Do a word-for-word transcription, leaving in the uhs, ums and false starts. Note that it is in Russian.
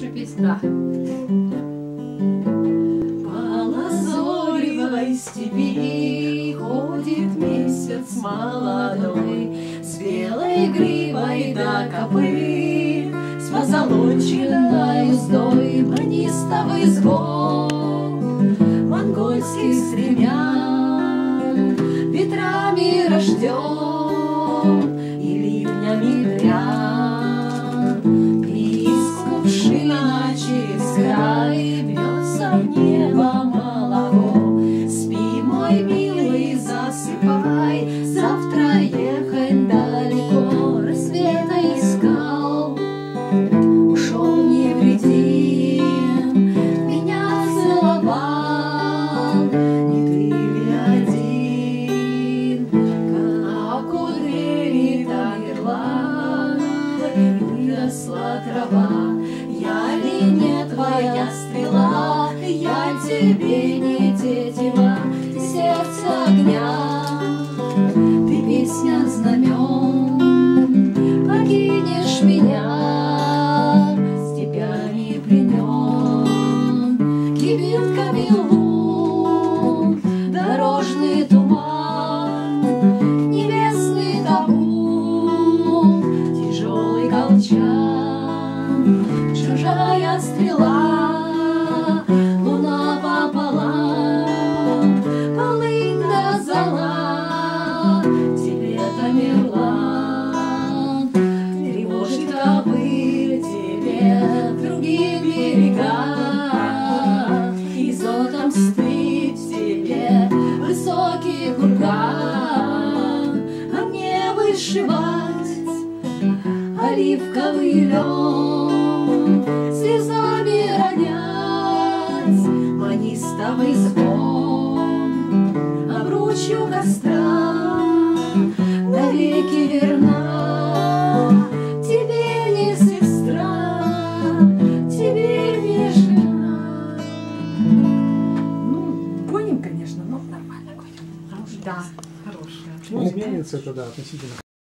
хорошая песня. Да. По лазоревой степи ходит месяц молодой, с белой гривой до копыт, с позолоченной уздой, манистовый звон монгольских стремян, ветрами рожден и ливнями грян. Из кувшина через край бьется в небо молоко. Спи, мой милый, засыпай, завтра ехать далеко. Рассвета искал, ушел невредим, меня целовал, не ты ли один? Как кудрями тамерлан, выросла трава. Я ли не твоя стрела, я тебе не тетива, ты сердце огня, ты песня знамен. Покинешь меня степями пленен, кибитками лун, дорожный туман, небесный табун, тяжелый колчан, чужая стрела, луна пополам, полынь до зола, тебе Тамерлан. Тревожит кобыль тебе другие берега, и золотом стыд в тебе высокий курган, а мне вышивать оливковый лен, слезами ронять манистовый звон, обручью костра навеки верна, тебе не сестра, тебе не жена. Ну, гоним, конечно, но нормально гоним. Хорошая. Да, хорошая. Ну, изменится это, да, относительно.